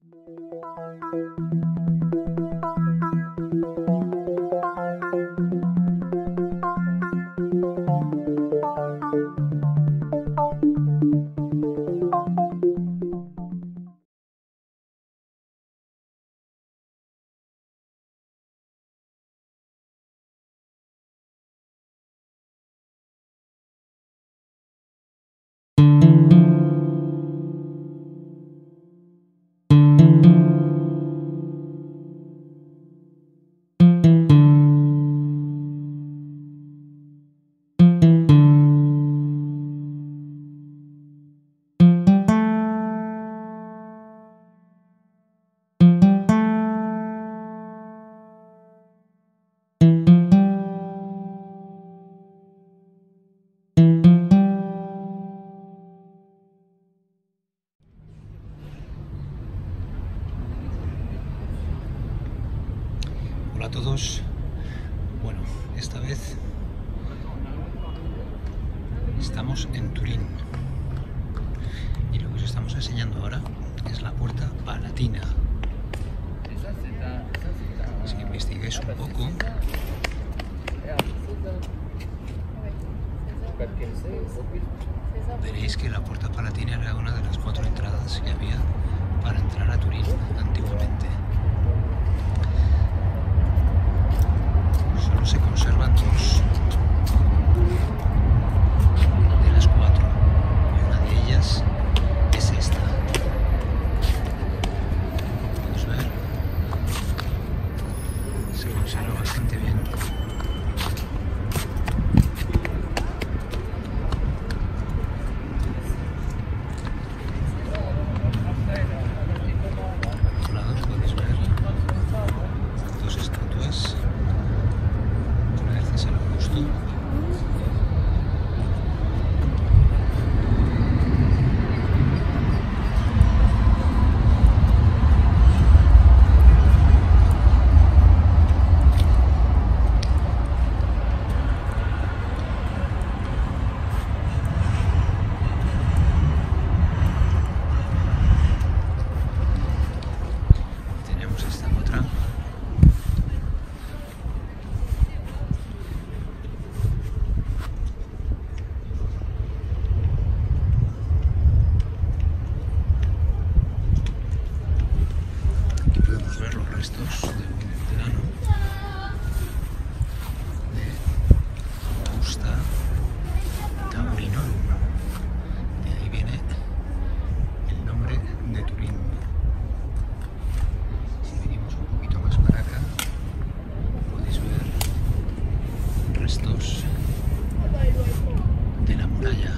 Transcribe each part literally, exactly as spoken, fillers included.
Hola a todos. Bueno, esta vez estamos en Turín y lo que os estamos enseñando ahora es la Puerta Palatina. Si investigáis un poco, veréis que la Puerta Palatina era una de las cuatro entradas que había para entrar a Turín antiguamente. Solo se conservan dos de las cuatro y una de ellas es esta. Podéis ver, se conserva bastante bien. Por otro lado podéis ver dos estatuas. César Augusto. Tenemos esta otra. Podemos ver los restos de un plano de Augusta Taurinorum. De ahí viene el nombre de Turín. Si venimos un poquito más para acá, podéis ver restos de la muralla.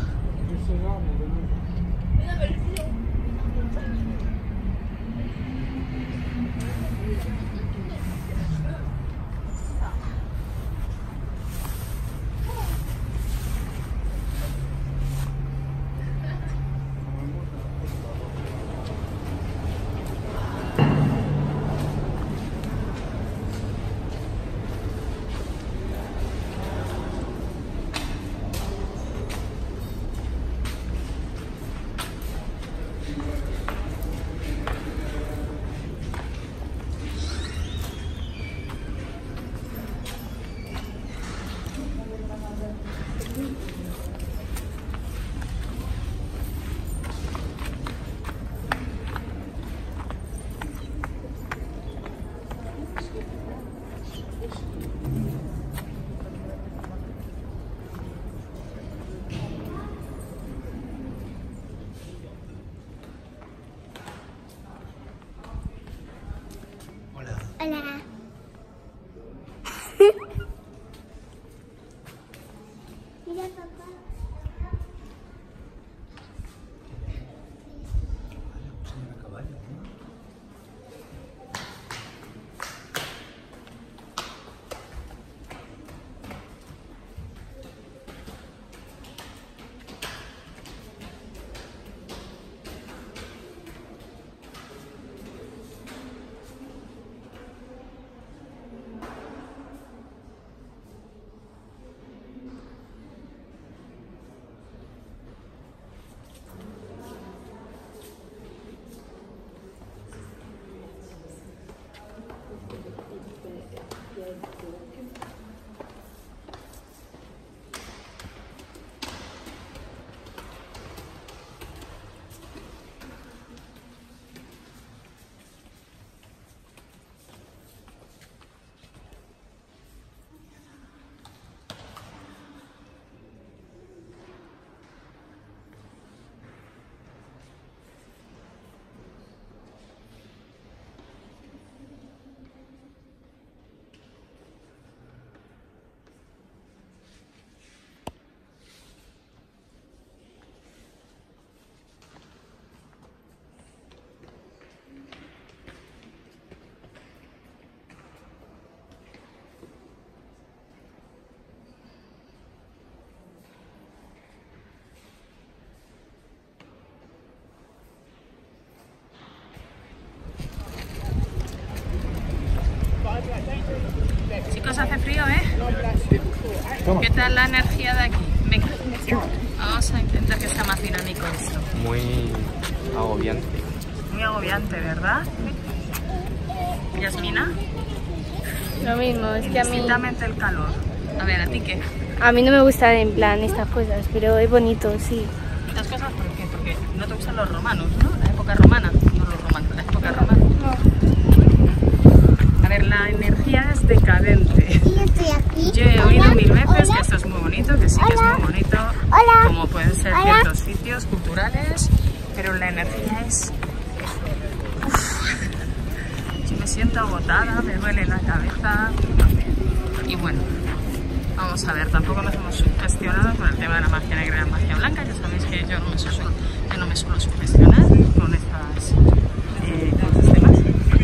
Chicos, hace frío, ¿eh? ¿Qué tal la energía de aquí? Venga, vamos a intentar que sea más dinámico esto. Muy agobiante. Muy agobiante, ¿verdad? Yasmina. Lo mismo, es que a mí... Distintamente el calor. A ver, ¿a ti qué? A mí no me gustan en plan estas cosas, pero es bonito, sí. ¿Estas cosas por qué? Porque no te gustan los romanos, ¿no? La época romana. No los romanos, la época romana. No. A ver, la energía es decadente. Yo he oído Hola, mil veces hola. que esto es muy bonito, que sí que es Hola. muy bonito, Hola. como pueden ser Hola. ciertos sitios culturales, pero la energía es... Uf. Yo me siento agotada, me duele la cabeza y bueno, vamos a ver, tampoco nos hemos sugestionado con el tema de la magia negra y la magia blanca. Ya sabéis que yo no me suelo, yo no me suelo sugestionar con estas eh, con estos temas.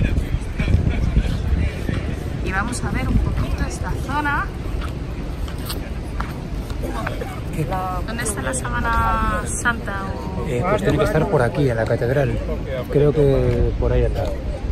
Y vamos a ver un poquito esta zona. ¿Dónde está la Sábana Santa? O... Eh, pues tiene que estar por aquí, en la catedral. Creo que por ahí anda.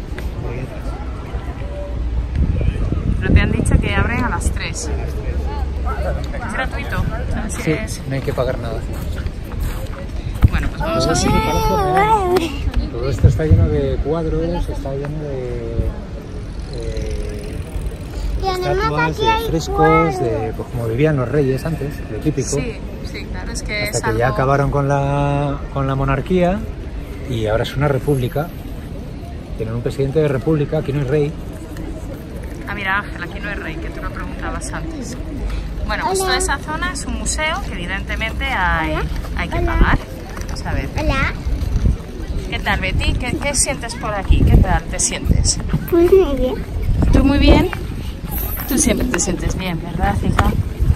Pero te han dicho que abren a las tres. ¿Es gratuito? ¿Sabes si Sí, es? no hay que pagar nada. Bueno, pues vamos a seguir. Todo esto está lleno de cuadros, está lleno de... eh, estatuas, de frescos, de pues, como vivían los reyes antes, lo típico. Sí, sí, claro, es que Hasta es que algo... ya acabaron con la, con la monarquía y ahora es una república. Tienen un presidente de república, aquí no hay rey. Ah, mira, Ángel, aquí no hay rey, que tú lo preguntabas antes. Bueno, pues toda esa zona es un museo que evidentemente hay, hay que pagar. Vamos a ver. Hola. ¿Qué tal, Betty? ¿Qué, ¿Qué sientes por aquí? ¿Qué tal te sientes? Pues muy bien. ¿Tú muy bien? Tú siempre te sientes bien, ¿verdad, hija?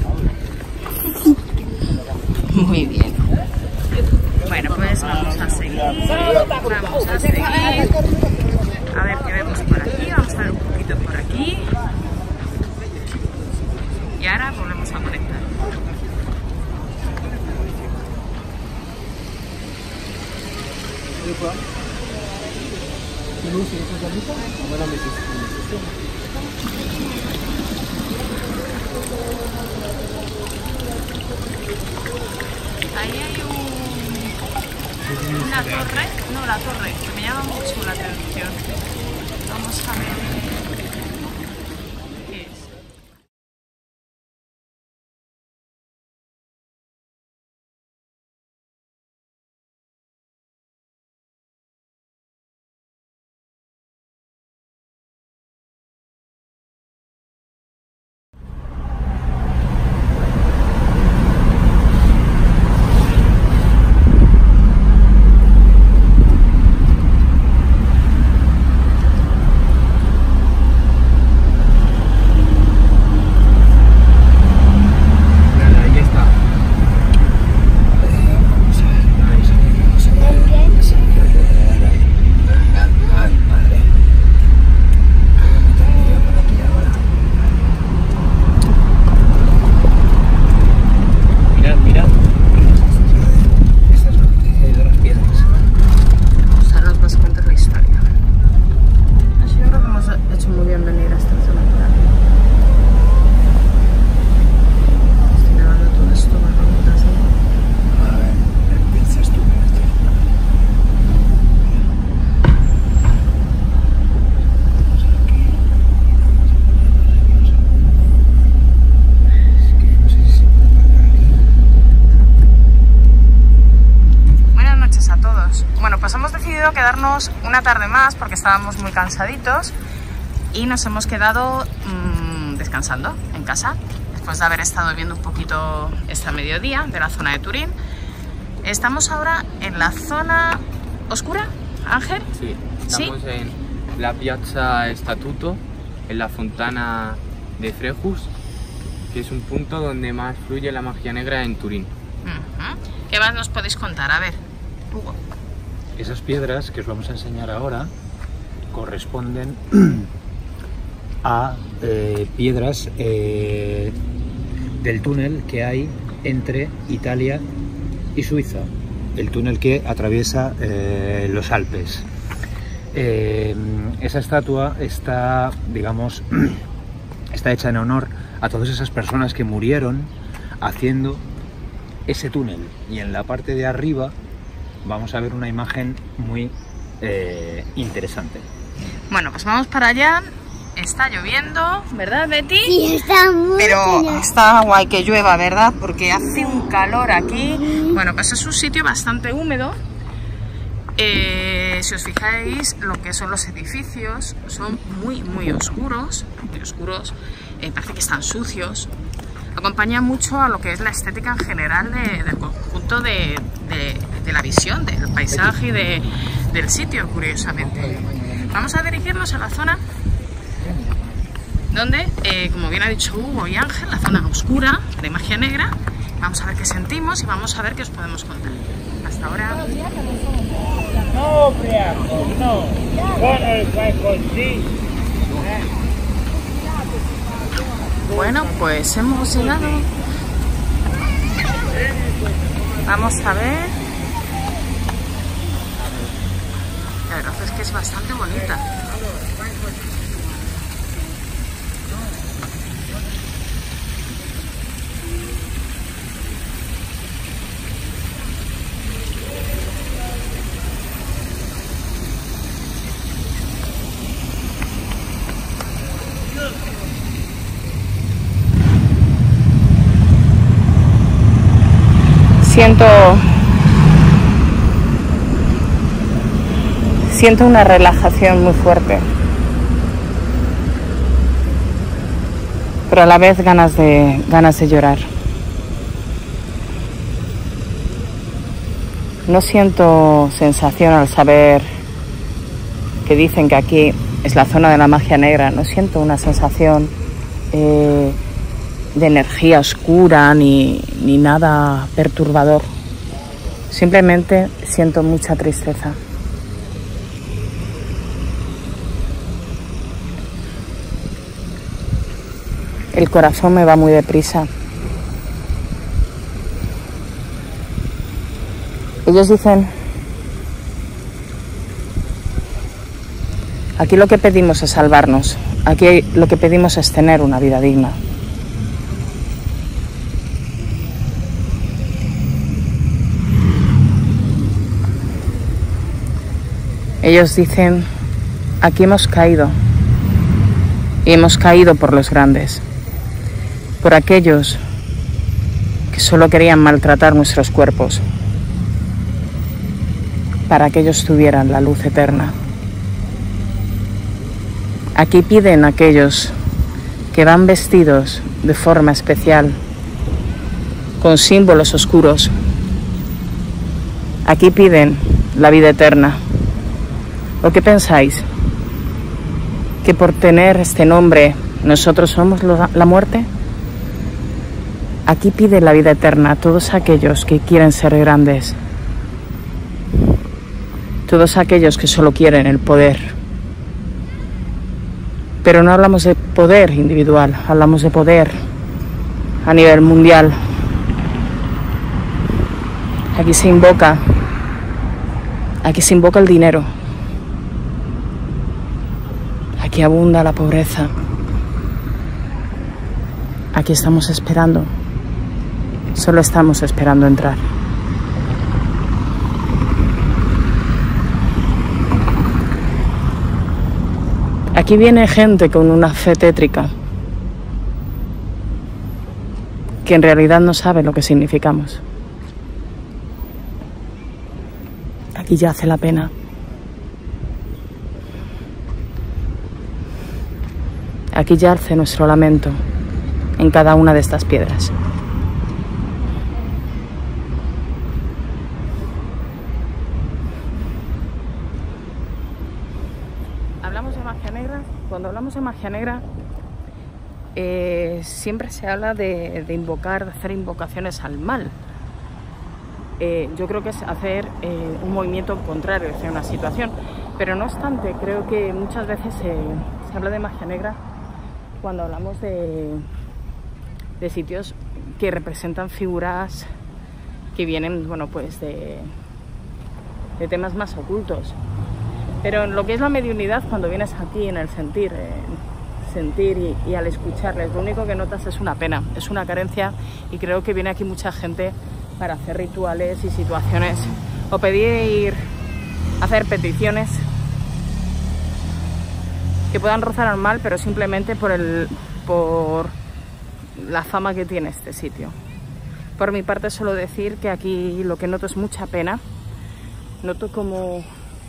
Muy bien. Bueno, pues vamos a seguir. Vamos a seguir. A ver qué vemos por aquí. Vamos a ver un poquito por aquí. Y ahora volvemos a conectar. Ahí hay un, una torre, no la torre, que me llama mucho la atención. Vamos a ver qué es. decidido quedarnos una tarde más porque estábamos muy cansaditos y nos hemos quedado mmm, descansando en casa después de haber estado viendo un poquito este mediodía de la zona de Turín. Estamos ahora en la zona oscura, Ángel. Sí, estamos ¿Sí? en la Piazza Statuto, en la Fontana de Frejus, que es un punto donde más fluye la magia negra en Turín. Uh-huh. ¿Qué más nos podéis contar? A ver, Hugo. Esas piedras que os vamos a enseñar ahora corresponden a eh, piedras eh, del túnel que hay entre Italia y Suiza, el túnel que atraviesa eh, los Alpes. Eh, esa estatua está, digamos, está hecha en honor a todas esas personas que murieron haciendo ese túnel, y en la parte de arriba vamos a ver una imagen muy eh, interesante. Bueno, pues vamos para allá. Está lloviendo, ¿verdad, Betty? Sí, está muy Pero genial. Está guay que llueva, ¿verdad? Porque hace un calor aquí. Bueno, pues es un sitio bastante húmedo. Eh, si os fijáis, lo que son los edificios son muy, muy oscuros. Muy oscuros. Eh, parece que están sucios. Acompaña mucho a lo que es la estética en general de, del conjunto de, de, de la visión, del paisaje y de, del sitio, curiosamente. Vamos a dirigirnos a la zona donde, eh, como bien ha dicho Hugo y Ángel, la zona oscura de magia negra. Vamos a ver qué sentimos y vamos a ver qué os podemos contar. Hasta ahora. No, Briaco, no. Bueno, fai così. Bueno, pues hemos llegado. Vamos a ver. La verdad es que es bastante bonita. Siento, siento una relajación muy fuerte, pero a la vez ganas de, ganas de llorar. No siento sensación al saber que dicen que aquí es la zona de la magia negra. No siento una sensación eh, de energía oscura ni, ni nada perturbador. Simplemente siento mucha tristeza. El corazón me va muy deprisa. Ellos dicen, aquí lo que pedimos es salvarnos, aquí lo que pedimos es tener una vida digna. Ellos dicen, aquí hemos caído, y hemos caído por los grandes, por aquellos que solo querían maltratar nuestros cuerpos, para que ellos tuvieran la luz eterna. Aquí piden a aquellos que van vestidos de forma especial, con símbolos oscuros. Aquí piden la vida eterna. ¿O qué pensáis? ¿Que por tener este nombre nosotros somos la muerte? Aquí pide la vida eterna a todos aquellos que quieren ser grandes, todos aquellos que solo quieren el poder. Pero no hablamos de poder individual, hablamos de poder a nivel mundial. Aquí se invoca, aquí se invoca el dinero. Aquí abunda la pobreza. Aquí estamos esperando. Solo estamos esperando entrar. Aquí viene gente con una fe tétrica que en realidad no sabe lo que significamos. Aquí yace la pena. aquí yace nuestro lamento en cada una de estas piedras. Hablamos de magia negra. Cuando hablamos de magia negra, eh, siempre se habla de, de invocar, de hacer invocaciones al mal. Eh, yo creo que es hacer eh, un movimiento contrario hacia una situación, pero no obstante, creo que muchas veces se, se habla de magia negra cuando hablamos de, de sitios que representan figuras que vienen, bueno, pues de, de temas más ocultos. Pero en lo que es la mediunidad, cuando vienes aquí en el sentir, eh, sentir y, y al escucharles, lo único que notas es una pena, es una carencia, y creo que viene aquí mucha gente para hacer rituales y situaciones o pedir, hacer peticiones que puedan rozar al mal, pero simplemente por, el, por la fama que tiene este sitio. Por mi parte, solo decir que aquí lo que noto es mucha pena. Noto como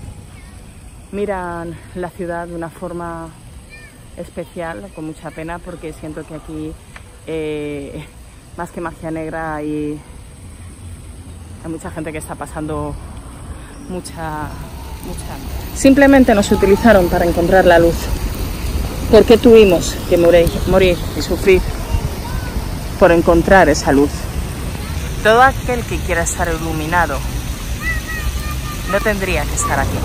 miran la ciudad de una forma especial, con mucha pena, porque siento que aquí, eh, más que magia negra, hay, hay mucha gente que está pasando mucha, mucha... Simplemente nos utilizaron para encontrar la luz. ¿Por qué tuvimos que morir, morir y sufrir por encontrar esa luz? Todo aquel que quiera estar iluminado no tendría que estar aquí.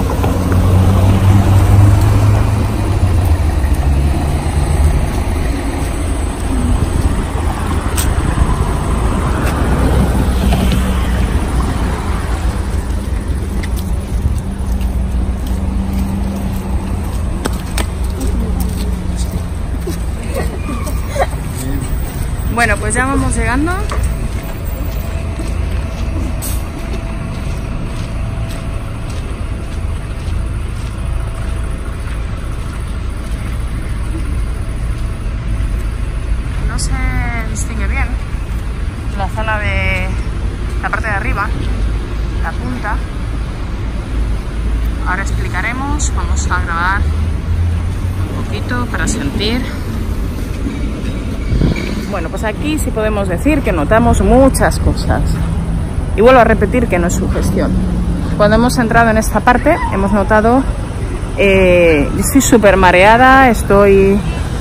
Bueno, pues ya vamos llegando. No se distingue bien la zona de la parte de arriba, la punta. Ahora explicaremos, vamos a grabar un poquito para sentir. Bueno, pues aquí sí podemos decir que notamos muchas cosas. Y vuelvo a repetir que no es sugestión. Cuando hemos entrado en esta parte, hemos notado... Eh, yo estoy súper mareada, estoy...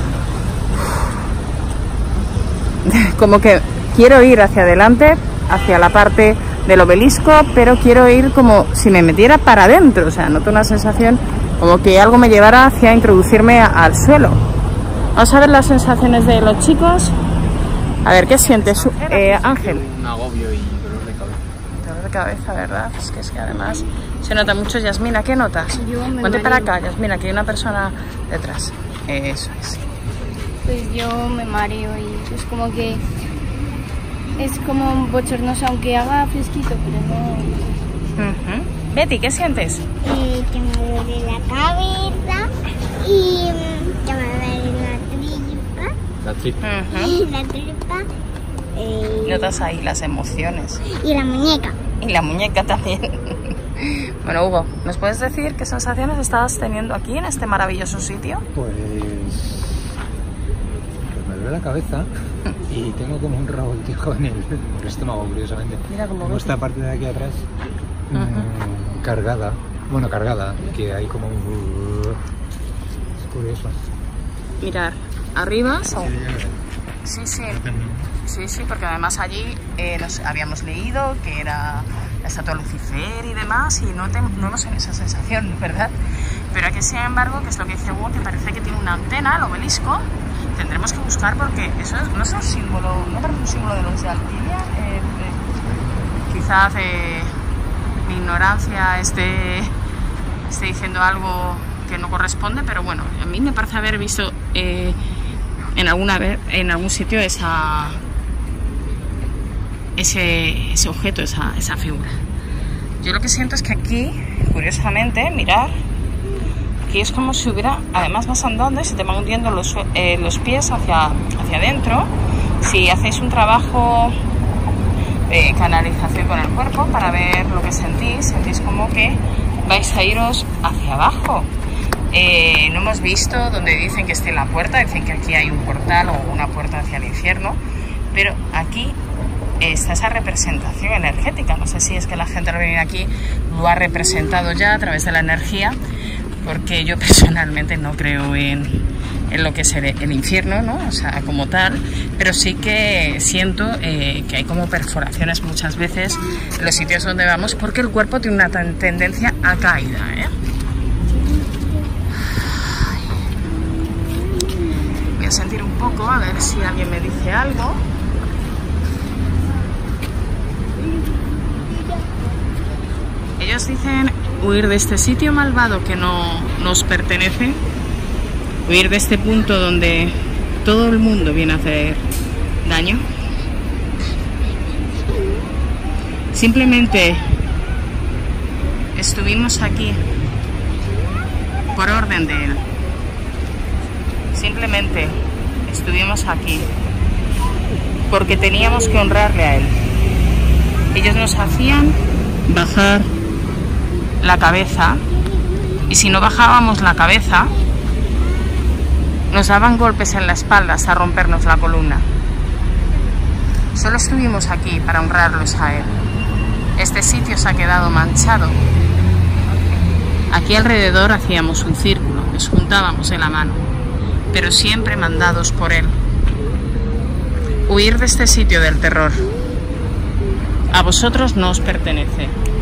como que quiero ir hacia adelante, hacia la parte del obelisco, pero quiero ir como si me metiera para adentro. O sea, noto una sensación como que algo me llevara hacia introducirme a, al suelo. Vamos a ver las sensaciones de los chicos. A ver, ¿qué sientes, eh, Ángel? Un agobio y dolor de cabeza. Dolor de cabeza, ¿verdad? Es que, es que además se nota mucho. Yasmina, ¿qué notas? Yo me Ponte para mareo. acá, Yasmina, que hay una persona detrás. Eso es. Pues yo me mareo y es como que es como bochornoso, aunque haga fresquito, pero no... Uh-huh. Betty, ¿qué sientes? Eh, que me duele la cabeza y mm, que me duele la tripa. La tripa. Uh-huh. Y la tripa. Eh, Notas ahí las emociones. y la muñeca. Y la muñeca también. Bueno, Hugo, ¿nos puedes decir qué sensaciones estás teniendo aquí en este maravilloso sitio? Pues, pues me duele la cabeza y tengo como un revoltijo en el, en el estómago, curiosamente. Mira cómo Como ves. esta parte de aquí atrás mmm, cargada, bueno, cargada, que hay como un... Es curioso. Mirar, arriba... son- Sí, sí. Sí, sí, porque además allí eh, nos habíamos leído que era la estatua de Lucifer y demás, y no, te, no hemos tenido esa sensación, ¿verdad? Pero aquí, sin embargo, que es lo que dice Hugo, que parece que tiene una antena, el obelisco, tendremos que buscar porque eso es, no es un símbolo, no parece un símbolo de los de Alquimia. Eh, eh, quizás eh, mi ignorancia esté, esté diciendo algo que no corresponde, pero bueno, a mí me parece haber visto eh, en, alguna, en algún sitio esa... Ese, ese objeto, esa, esa figura. Yo lo que siento es que aquí, curiosamente, mirar, aquí es como si hubiera, además vas andando y se te van hundiendo los, eh, los pies hacia, hacia adentro. Si hacéis un trabajo de canalización con el cuerpo para ver lo que sentís, sentís como que vais a iros hacia abajo. Eh, no hemos visto donde dicen que esté la puerta, dicen que aquí hay un portal o una puerta hacia el infierno, pero aquí está esa representación energética. No sé si es que la gente al venir aquí lo ha representado ya a través de la energía, porque yo personalmente no creo en, en lo que es el, el infierno, ¿no? O sea, como tal, pero sí que siento eh, que hay como perforaciones muchas veces en los sitios donde vamos, porque el cuerpo tiene una tendencia a caída, ¿eh? Voy a sentir un poco, a ver si alguien me dice algo. Ellos dicen huir de este sitio malvado que no nos pertenece, huir de este punto donde todo el mundo viene a hacer daño. Simplemente estuvimos aquí por orden de él. Simplemente estuvimos aquí porque teníamos que honrarle a él. Ellos nos hacían bajar la cabeza, y si no bajábamos la cabeza nos daban golpes en la espalda hasta rompernos la columna. Solo estuvimos aquí para honrarlos a él. Este sitio se ha quedado manchado. Aquí alrededor hacíamos un círculo, nos juntábamos de la mano, pero siempre mandados por él. Huir de este sitio del terror. A vosotros no os pertenece.